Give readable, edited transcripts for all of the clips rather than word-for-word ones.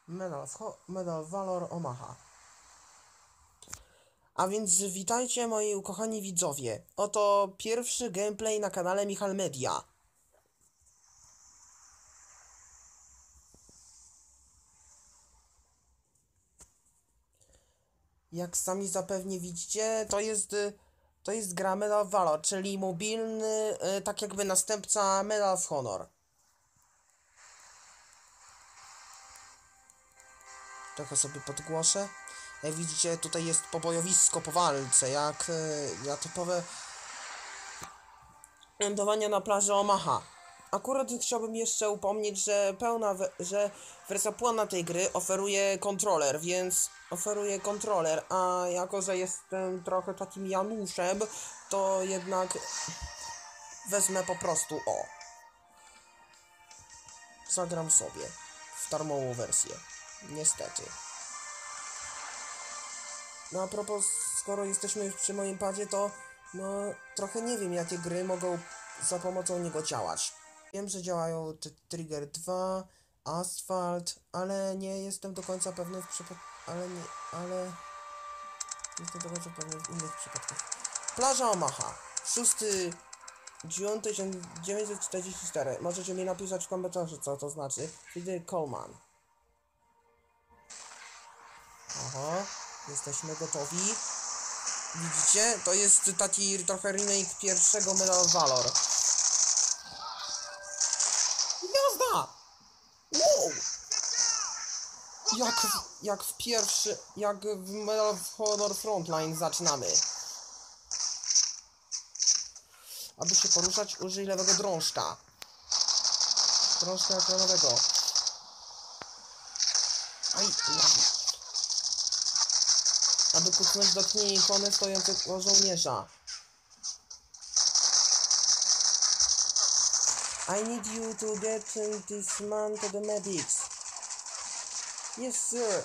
Medal Valor Omaha. A więc witajcie moi ukochani widzowie. Oto pierwszy gameplay na kanale Michal Media. Jak sami zapewne widzicie, to jest gra Medal of Valor, czyli mobilny, tak jakby następca Medal of Honor. Trochę sobie podgłoszę. Jak widzicie, tutaj jest pobojowisko po walce, jak typowe lądowanie na plaży Omaha. Akurat chciałbym jeszcze upomnieć, że wersja pełna tej gry oferuje kontroler, a jako, że jestem trochę takim Januszem, to jednak wezmę po prostu zagram sobie w darmową wersję. Niestety. No a propos, skoro jesteśmy już przy moim padzie, to trochę nie wiem, jakie gry mogą za pomocą niego działać. Wiem, że działają Trigger 2, Asphalt, ale nie jestem do końca pewny jestem do końca pewny w innych przypadkach. Plaża Omaha, 6/9/1944. Możecie mi napisać w komentarzu, co to znaczy. Wtedy Coleman. Oho, jesteśmy gotowi. Widzicie? To jest taki trochę remake pierwszego Medal of Valor. Jazda! Wow! Jak w Medal of Honor Frontline zaczynamy. Aby się poruszać, użyj lewego drążka. Drążka ekranowego. Aj, aby kucnąć, dotknij ikony stojącego żołnierza. I need you to get this man to the medics. Yes, sir.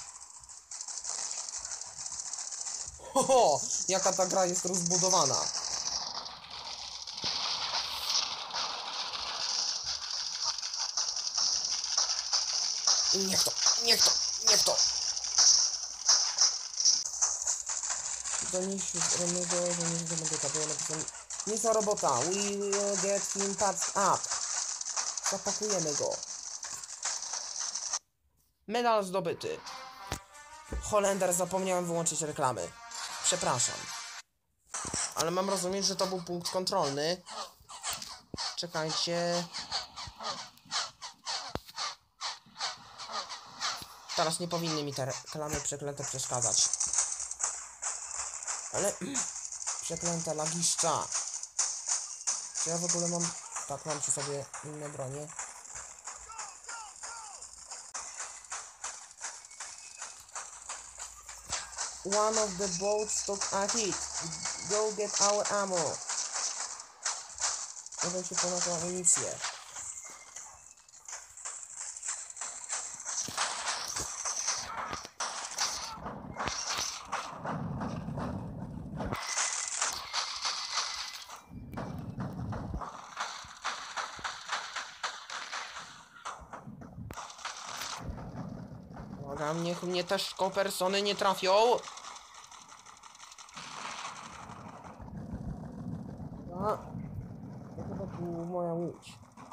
Hoho, jaka ta gra jest rozbudowana. Niech to. Zanieś Romego, do medyka, było napisane. Nie za robota, we will get him patched up. Zapakujemy go. Medal zdobyty. Holender, zapomniałem wyłączyć reklamy. Przepraszam. Ale mam rozumieć, że to był punkt kontrolny. Czekajcie. Teraz nie powinny mi te reklamy przeklęte przeszkadzać. Ale przeklęte lagiszcza. Czy ja w ogóle mam... Tak, mam przy sobie inne bronie. One of the boats took a hit. Go get our ammo. Udaj się po naszą amunicję. Niech mnie też persony nie trafią. A, to chyba tu moja łódź.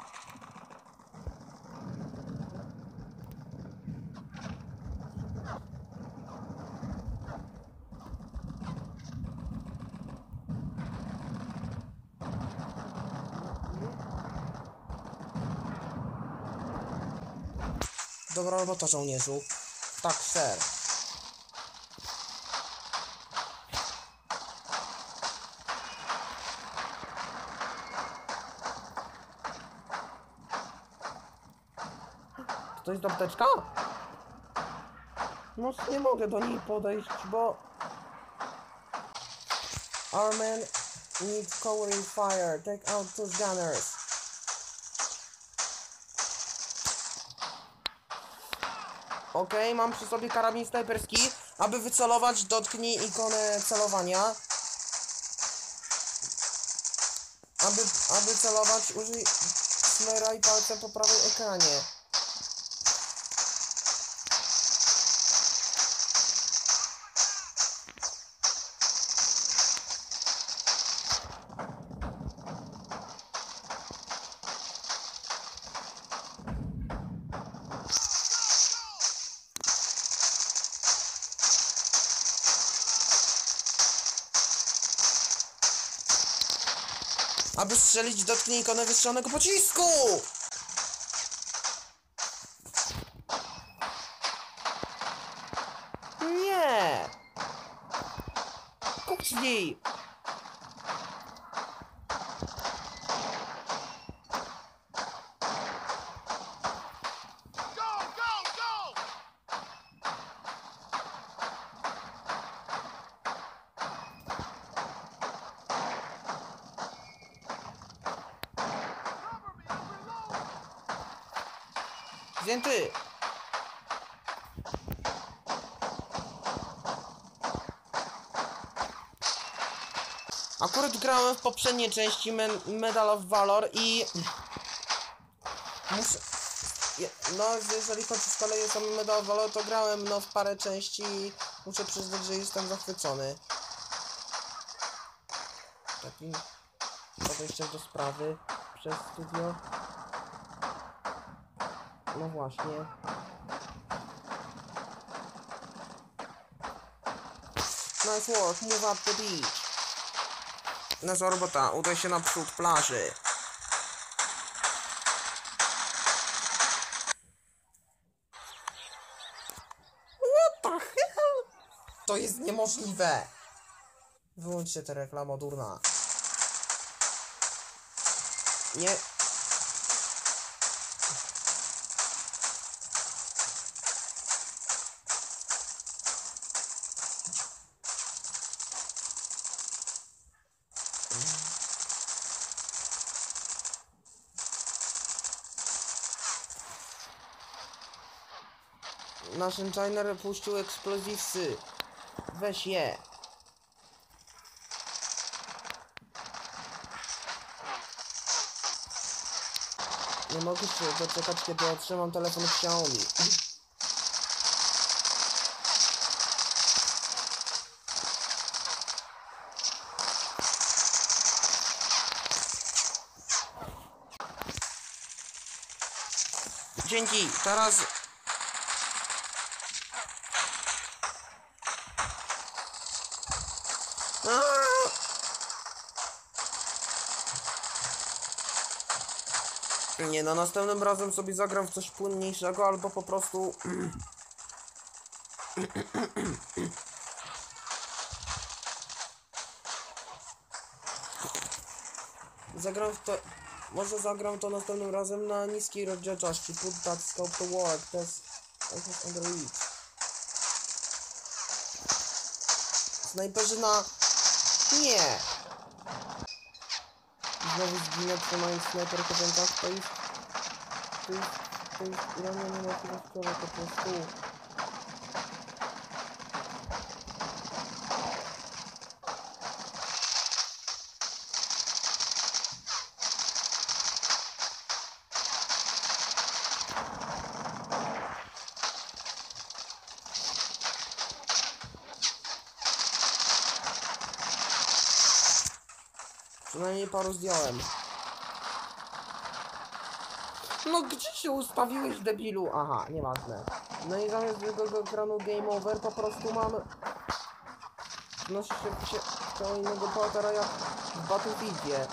Dobra robota, żołnierzu. Tak, sir. To jest apteczka? No nie mogę do niej podejść, bo... Our men need covering fire. Take out those gunners. Okej, mam przy sobie karabin snajperski. Aby wycelować, dotknij ikonę celowania. Aby celować, użyj smera i palca po prawej ekranie. aby strzelić dotknijko wystrzelonego pocisku! Nie! Kucnij! Zdjęty! Akurat grałem w poprzedniej części Medal of Valor i... muszę... No, jeżeli chodzi z kolei o sam Medal of Valor, to grałem w parę części i muszę przyznać, że jestem zachwycony. Takim podejściem do sprawy przez studio. No właśnie. Nice work, move up the beach. Nasza robota, udaj się na przód plaży. What the hell? To jest niemożliwe. Wyłączcie tę reklamę, durna. Nie. Nasz enchiner puścił eksplozywsy. Weź je. Nie mogę się doczekać, kiedy otrzymam telefon Xiaomi. Dzięki, teraz... Nie, no następnym razem sobie zagram w coś płynniejszego, albo po prostu... zagram w to... Może zagram to następnym razem na niskiej rozdzielczości. Put that scope to work. That's under reach. Snajperzyna... Nie! Znowu zginę, trzymając snajperkę w rękach. To jest ironia niemożliwościowa po prostu. Przynajmniej paru zdjąłem. No gdzie się ustawiłeś, debilu? Aha, nieważne. No i zamiast drugiego ekranu Game Over po prostu mam... Nosi się do innego bohatera jak w Battlefieldzie.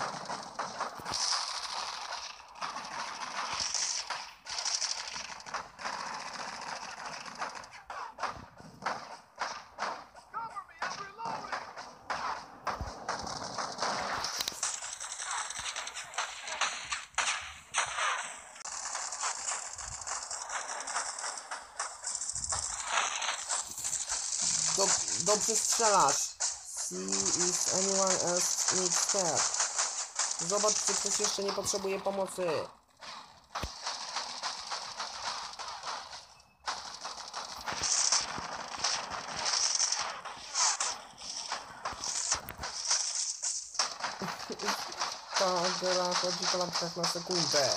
Dobrze strzelasz. See if anyone else needs help. Zobacz, czy ktoś jeszcze nie potrzebuje pomocy. Ta gra chodzi po lampkach na sekundę.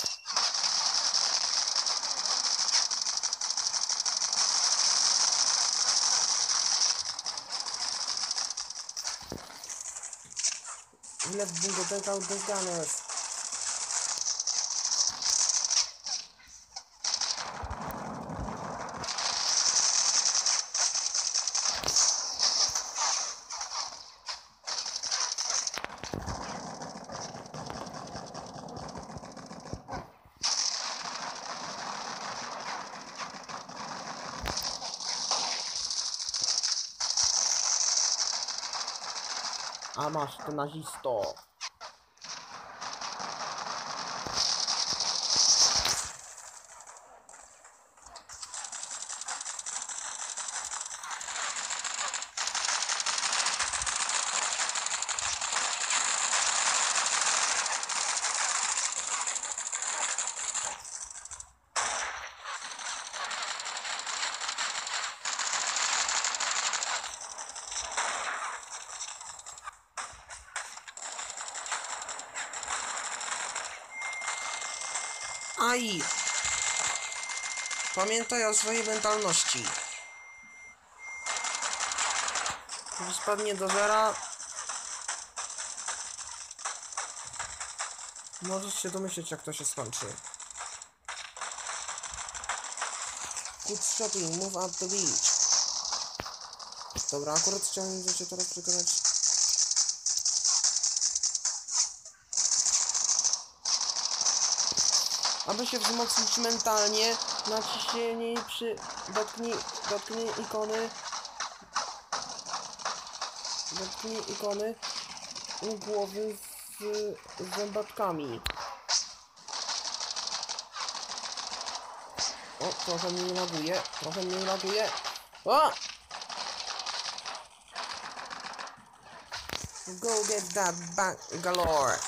Ile w bingo take out those gunners? A masz, ty nazisto. Aj! Pamiętaj o swojej mentalności. Jeśli spadnie do zera, możesz się domyśleć, jak to się skończy. Good shopping, move up the beach. Dobra, akurat chciałem się teraz przekonać. Aby się wzmocnić mentalnie, naciśnij dotknij ikony u głowy z zębatkami. O, trochę mnie laguje. O! Go get that back galore.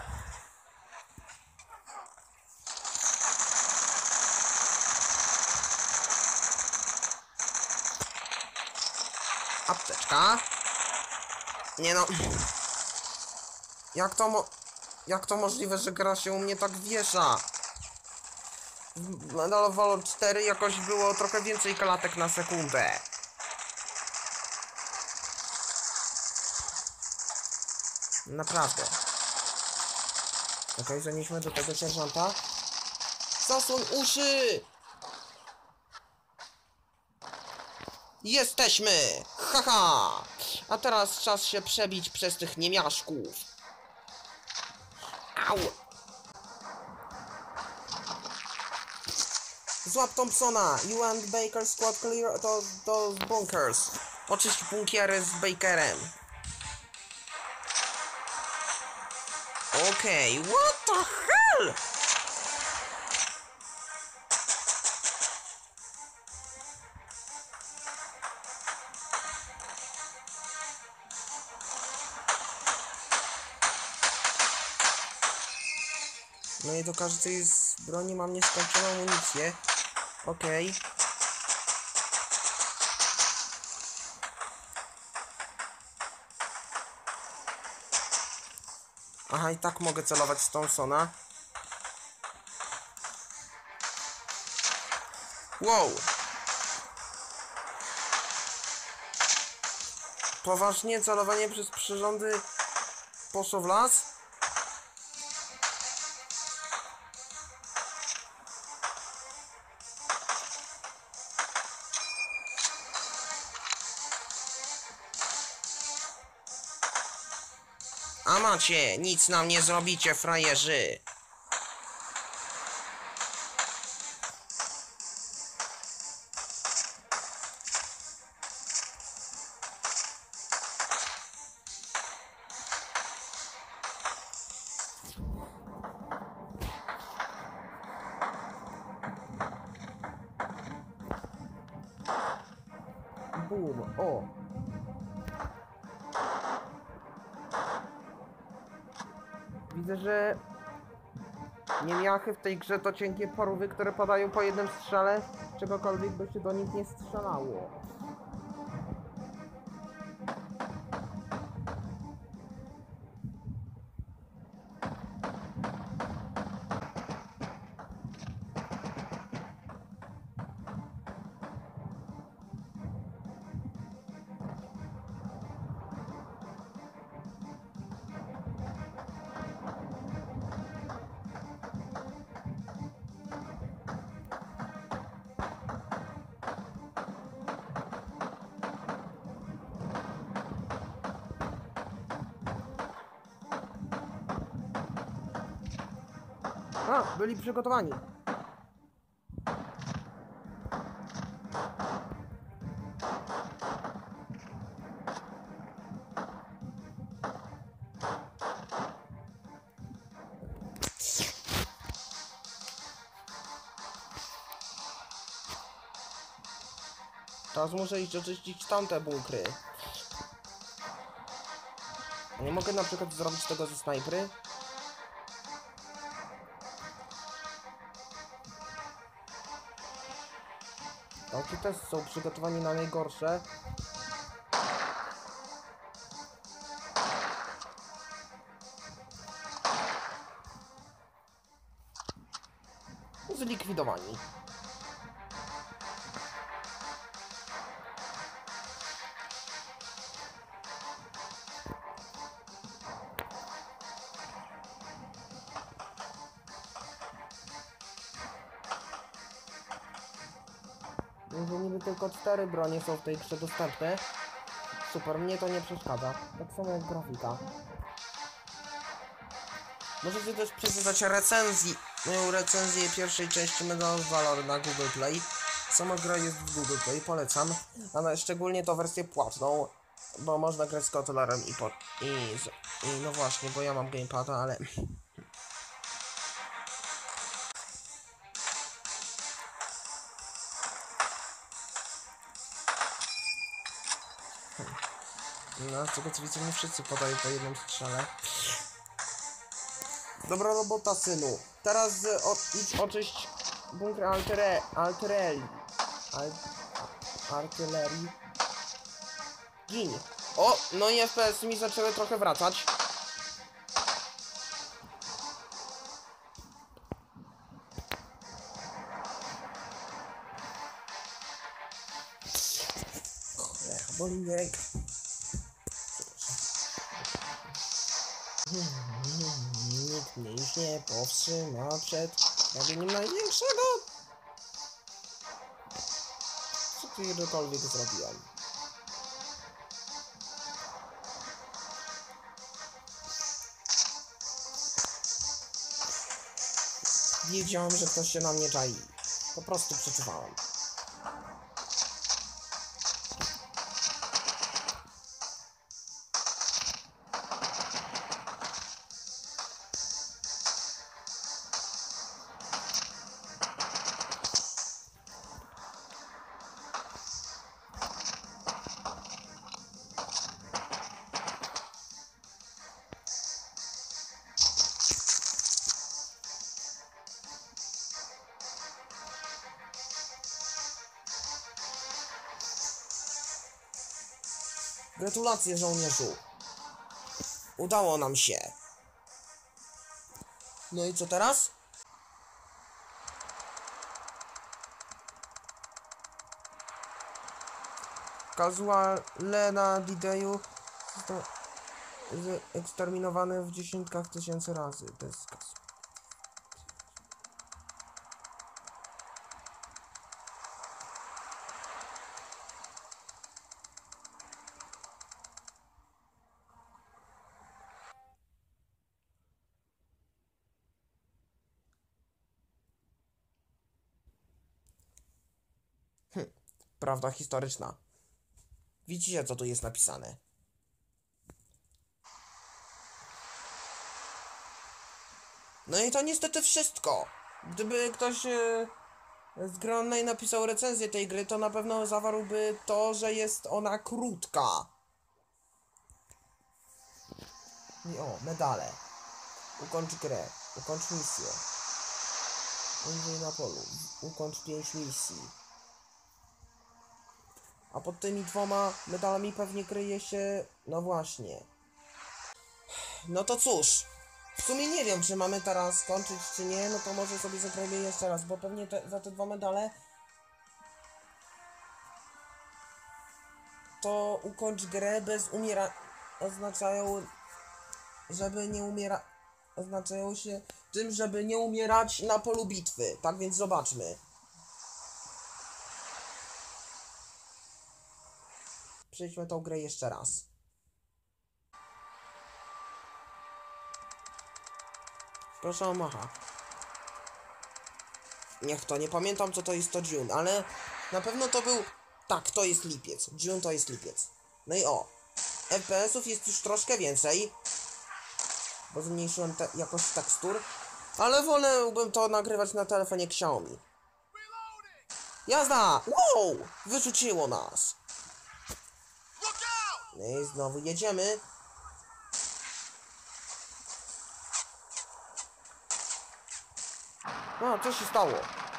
Apteczka. Nie no. Jak to możliwe, że gra się u mnie tak wiesza? W Medal of Valor 4 jakoś było trochę więcej klatek na sekundę. Naprawdę. Okej, zanieśmy do tego sierżanta. Zasłoń uszy! Jesteśmy! Haha! A teraz czas się przebić przez tych niemiaszków. Au! Złap Thompsona! You and Baker squad clear those bunkers. Oczyść bunkiery z Bakerem. Okej, what the hell? No i do każdej z broni mam nieskończoną amunicję. Okej. Aha, i tak mogę celować z Thompsona. Wow! Poważnie, celowanie przez przyrządy poszło w las? A macie, nic nam nie zrobicie, frajerzy. Boom, o! Widzę, że niemiachy w tej grze to cienkie parówy, które padają po jednym strzale, czegokolwiek by się do nich nie strzelało. A, byli przygotowani. Teraz muszę iść oczyścić tamte bunkry. Nie mogę na przykład zrobić tego ze snajpry? Ci też są przygotowani na najgorsze. Zlikwidowani. Że niby tylko 4 bronie są w tej grze dostępne. Super, mnie to nie przeszkadza. Tak samo jak grafika. Możecie też przeczytać moją recenzję pierwszej części Medal of Valor na Google Play. Sama gra jest w Google Play, polecam. Ale szczególnie to wersję płatną, bo można grać z kontrolerem i no właśnie, bo ja mam gamepada, ale... No, z tego co widzę, nie wszyscy podają po jednym strzale. Dobra robota, synu. Teraz idź oczyść bunkry artylerii. Gin. O, no i FPS mi zaczęły trochę wracać. Cholera, boli mnie ręka. Nikt mnie już nie powstrzyma przed robieniem największego. Co kiedykolwiek zrobiłem? Wiedziałem, że ktoś się na mnie czai. Po prostu przeczuwałem. Gratulacje, żołnierzu. Udało nam się. No i co teraz? Casuale na D-Dayu eksterminowane w dziesiątkach tysięcy razy. Bez kasu. Prawda historyczna. Widzicie, co tu jest napisane. No i to niestety wszystko. Gdyby ktoś z Gronnej napisał recenzję tej gry, to na pewno zawarłby to, że jest ona krótka. I o, medale. Ukończ grę. Ukończ misję. Indziej na polu. Ukończ 5 misji. A pod tymi 2 medalami pewnie kryje się... No właśnie. No to cóż. W sumie nie wiem, czy mamy teraz skończyć, czy nie. No to może sobie zagrajmy jeszcze raz, bo pewnie za te 2 medale... To ukończ grę bez oznaczają... Żeby nie oznaczają się tym, żeby nie umierać na polu bitwy. Tak więc zobaczmy. Przejdźmy tą grę jeszcze raz. Proszę o macha. Niech to, nie pamiętam co to jest to June, ale na pewno to był... Tak, to jest lipiec. June to jest lipiec. No i o. FPS-ów jest już troszkę więcej. Bo zmniejszyłem jakość tekstur. Ale wolałbym to nagrywać na telefonie Xiaomi. Jazda! Wow! Wyrzuciło nas. No i znowu jedziemy. A, co się stało?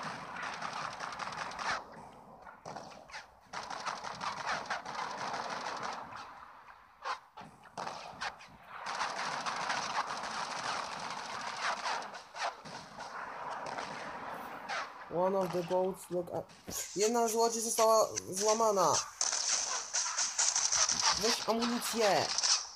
One of the boats look at... Jedna z łodzi została złamana. Weź amunicję.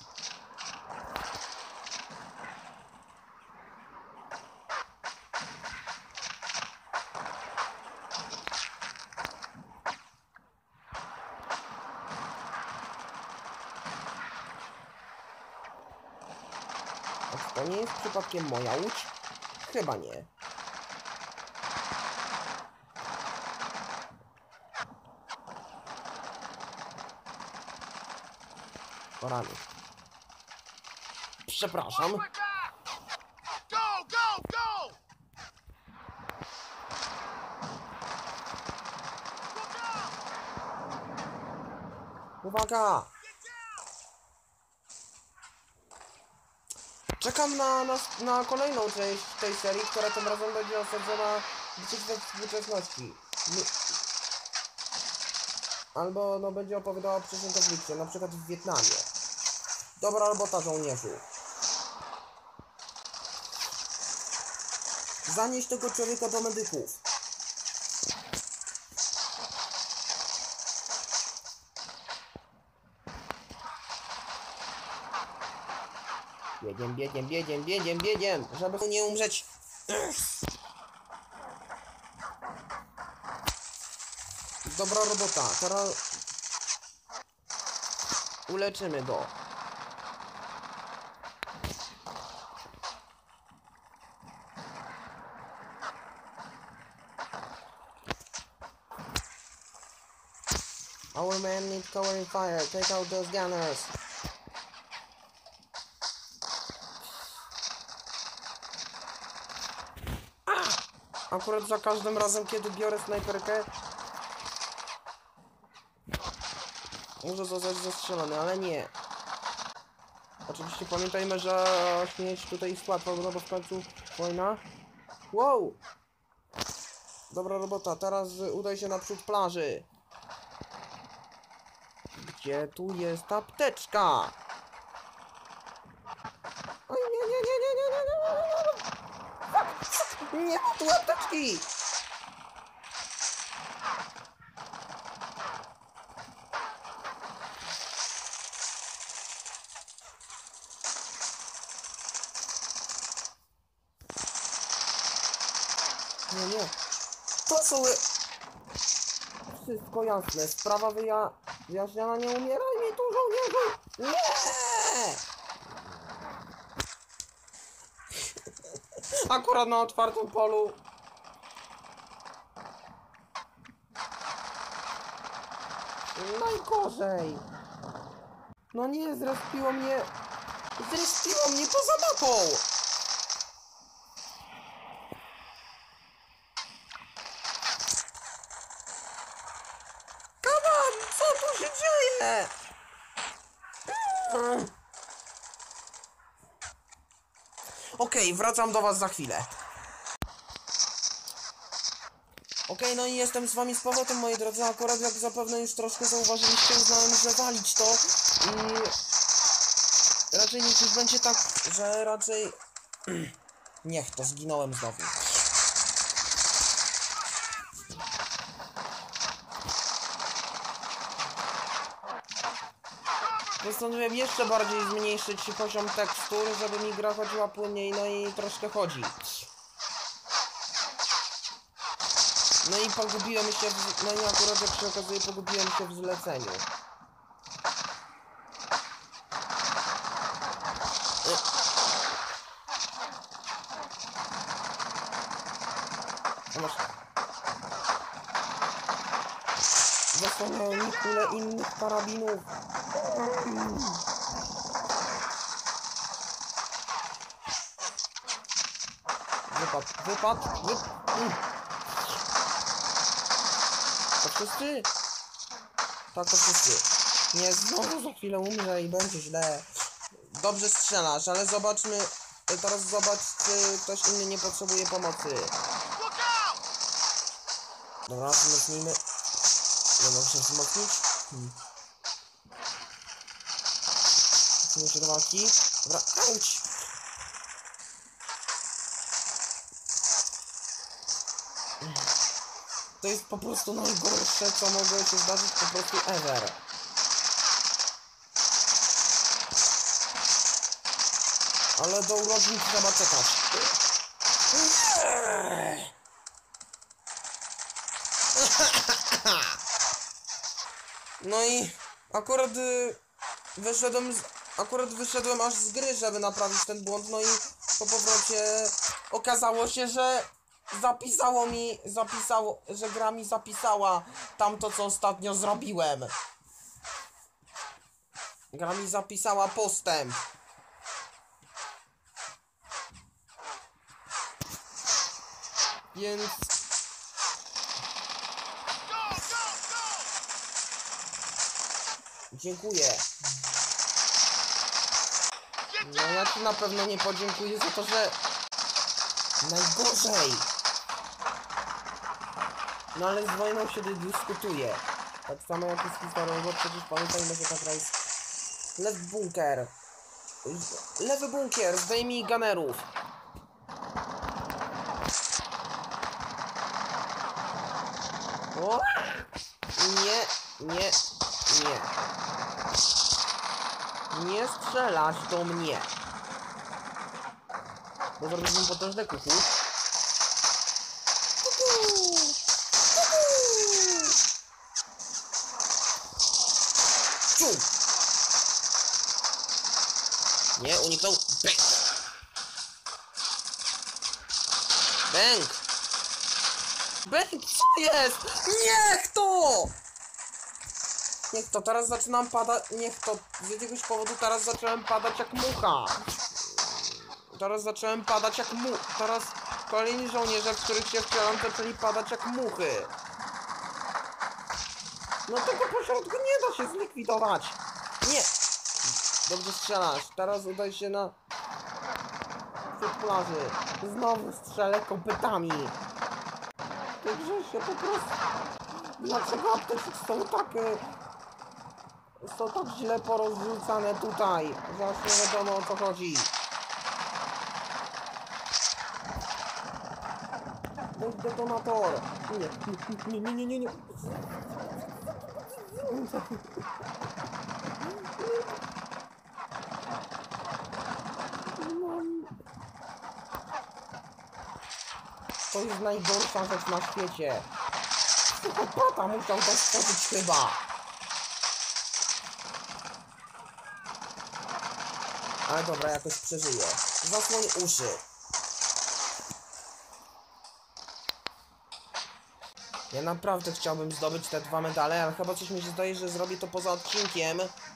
A to nie jest przypadkiem moja łódź? Chyba nie. O rany. Przepraszam. Uwaga! Czekam na kolejną część tej serii, która tym razem będzie osadzona w współczesności. Albo no będzie opowiadała o przeszłym konflikcie, na przykład w Wietnamie. Dobra robota, żołnierzu. Zanieś tego człowieka do medyków. Biegiem, żeby nie umrzeć. Dobra robota, teraz uleczymy go. Our men need covering fire. Take out those gunners. Akurat za każdym razem, kiedy biorę snajperkę, muszę zostać zastrzelony, ale nie. Oczywiście pamiętajmy, że śmierć tutaj jest łatwa, no bo w końcu wojna. Wow! Dobra robota, teraz udaj się naprzód plaży. Gdzie tu jest apteczka? Oj, nie ma tu apteczki! Nie. To są... Wszystko jasne. Sprawa wyjaśniana, nie umieraj mi tu, żołnierzu! Nie! Akurat na otwartym polu. Najgorzej. No nie, zrespiło mnie poza mapą. Come on, co tu się dzieje? Okej, wracam do was za chwilę. Okej, no i jestem z wami z powrotem, moi drodzy. Akurat jak zapewne już troszkę zauważyliście, uznałem, że walić to. I raczej niech już będzie tak, że raczej... Niech to, zginąłem znowu. Postanowiłem jeszcze bardziej zmniejszyć poziom tekstur, żeby mi gra chodziła płynniej, no i troszkę chodzi. No i pogubiłem się no i akurat jak się okazuje, pogubiłem się w zleceniu. Zasłaniają mi tyle innych karabinów. Wypad. To wszyscy? Tak, to wszyscy. Nie, znowu za chwilę umrze i będzie źle. Dobrze strzelasz, ale zobaczmy... Teraz zobacz, czy ktoś inny nie potrzebuje pomocy. Dobra, wzmocnijmy. Nie mogę się wzmocnić? Wrócimy się do walki. Dobra, auć! To jest po prostu najgorsze, co mogło się zdarzyć po prostu ever. Ale do urodzin trzeba czekać. No i akurat wyszedłem aż z gry, żeby naprawić ten błąd, no i po powrocie okazało się, że że gra mi zapisała tamto, co ostatnio zrobiłem. Gra mi zapisała postęp. Więc... Dziękuję. No ja ci na pewno nie podziękuję za to, że... Najgorzej! No ale z wojną się dyskutuje. Tak samo jak jest historią, bo przecież pamiętajmy, że ta gra jest... Lewy bunkier! Lewy bunkier! Zdejmij gunnerów! O! Nie, nie, nie. Nie strzelać do mnie. Bo zrobiłbym potężne kuku. Ciu! Nie, uniknął. Bang! Bang! Bang! Co jest? Niech to! Niech to, teraz zaczynam padać. Niech to, z jakiegoś powodu teraz zacząłem padać jak mucha. Teraz zacząłem padać jak Teraz kolejni żołnierze, w których się wcielam, zaczęli padać jak muchy. No tego pośrodku nie da się zlikwidować. Nie! Dobrze strzelasz. Teraz udaj się na... Przed plaży. Znowu strzelę kopytami. Także się po prostu... Dlaczego apteczki są tak źle porozrzucane tutaj? Zaraz nie wiadomo, o co chodzi. To jest detonator. Nie. To jest najgorsza rzecz na świecie. Psychopata musiał to stworzyć chyba. Ale dobra, jakoś przeżyję. Zasłoń uszy. Ja naprawdę chciałbym zdobyć te 2 medale, ale chyba coś mi się zdaje, że zrobię to poza odcinkiem.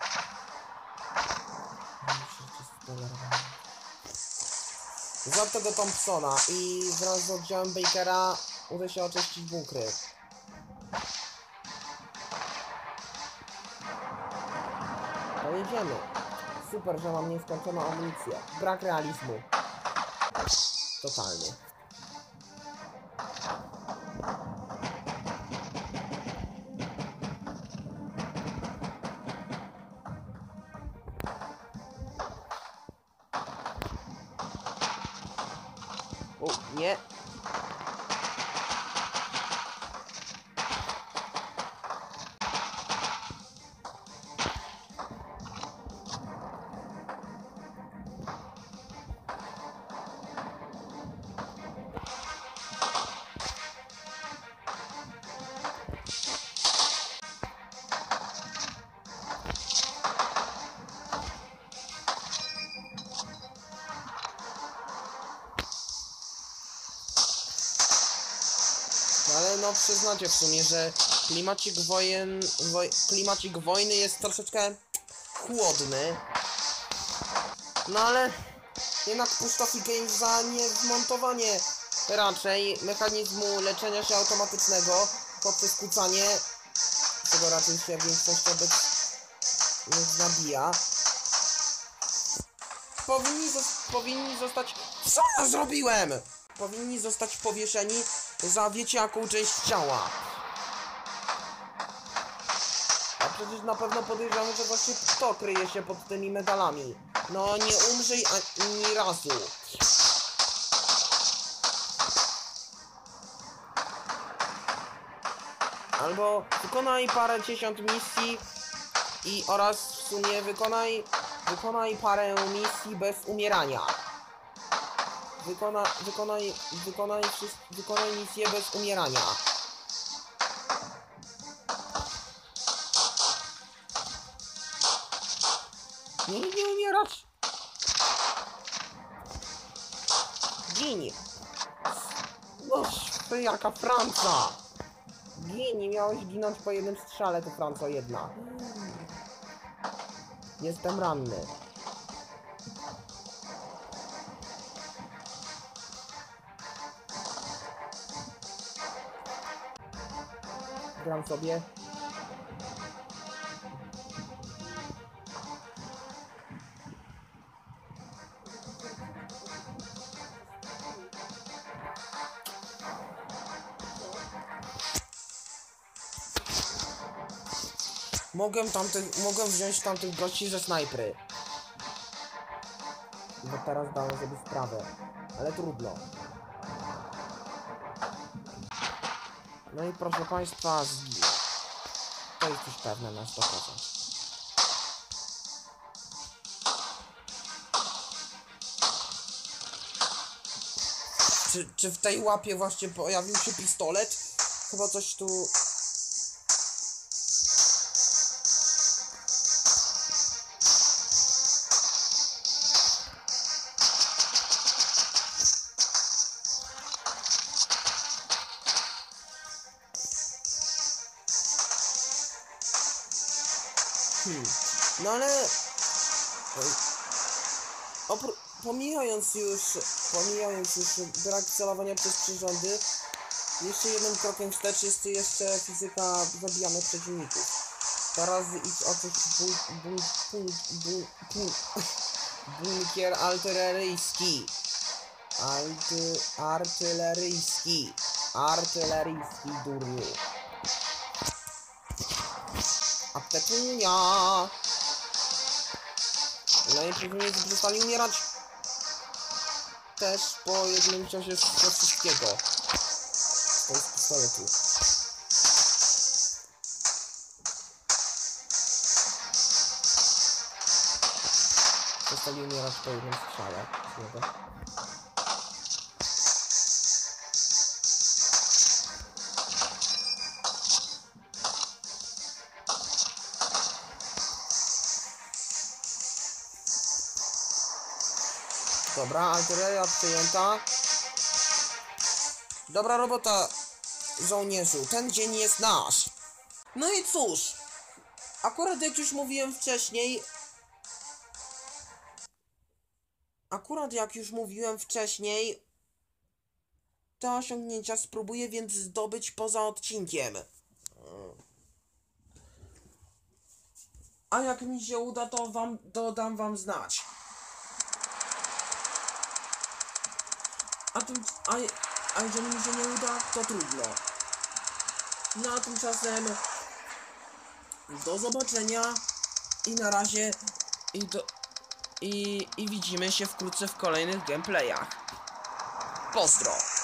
Złap tego Thompsona i wraz z oddziałem Bakera uda się oczyścić bunkry. To jedziemy. Super, że mam nieskończoną amunicję. Brak realizmu. Totalnie. O, nie. Ale no przyznacie w sumie, że klimacik wojny jest troszeczkę chłodny. No ale jednak puszcza Games za niewmontowanie raczej mechanizmu leczenia się automatycznego poprzez kucanie, czego raczej się większość nie zabija. Powinni zostać... Co ja zrobiłem? Powinni zostać powieszeni za wiecie jaką część ciała. A przecież na pewno podejrzewam, że właśnie to kryje się pod tymi medalami. No nie umrzyj ani razu. Albo wykonaj parę dziesiąt misji oraz w sumie wykonaj parę misji bez umierania. Wykonaj misję bez umierania. Nie umierać! Gin! No, jaka Franca! Gin! Miałeś ginąć po jednym strzale, to Franco jedna. Jestem ranny. Gram sobie. Mogę wziąć tamtych gości ze snajpry. Bo teraz dałem sobie sprawę. Ale trudno. No i proszę państwa, zginie. To jest już pewne na 100%. Czy w tej łapie właśnie pojawił się pistolet? Chyba coś tu... No ale... Pomijając już brak celowania przez przyrządy, jeszcze jednym krokiem wstecz jest jeszcze fizyka zabijanych przeciwników. Teraz idź o coś bunkier artyleryjski. Artyleryjski, durniu. Aptekunia! No i przeciwnicy przestali umierać też po jednym ciosie ze wszystkiego. To jest pistoletu. Przestali umierać po jednym strzale z niego. Dobra, artyleria przejęta. Dobra robota, żołnierzu. Ten dzień jest nasz. No i cóż. Akurat jak już mówiłem wcześniej, te osiągnięcia spróbuję więc zdobyć poza odcinkiem. A jak mi się uda, to dam wam znać. A jeżeli mi się nie uda, to trudno. No a tymczasem do zobaczenia i na razie i widzimy się wkrótce w kolejnych gameplayach. Pozdro!